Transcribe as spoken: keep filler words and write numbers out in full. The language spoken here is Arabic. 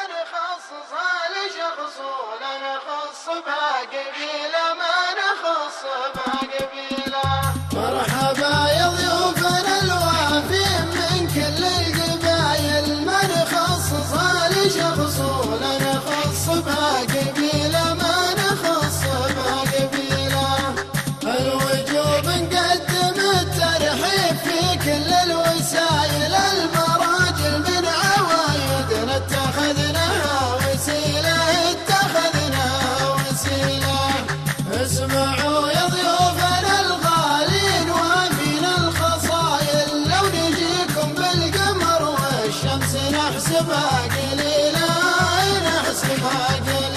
نخصصها لشخص ولا نخص بها قبيلة، ما نخص بها قبيلة. مرحبا يا ضيوفنا الوافين من كل القبايل، ما نخصصها لشخص ولا نخص بها قبيلة، ما نخص بها قبيلة. الوجوب نقدم الترحيب في كل الوسائل، المراجل من عوايدنا اتخذناها وسيلة، اتخذناها وسيلة. اسمعوا يا ضيوفنا الغالين وافين الخصايل، لو نجيكم بالقمر والشمس نحسبها قليلة، نحسبها قليلة.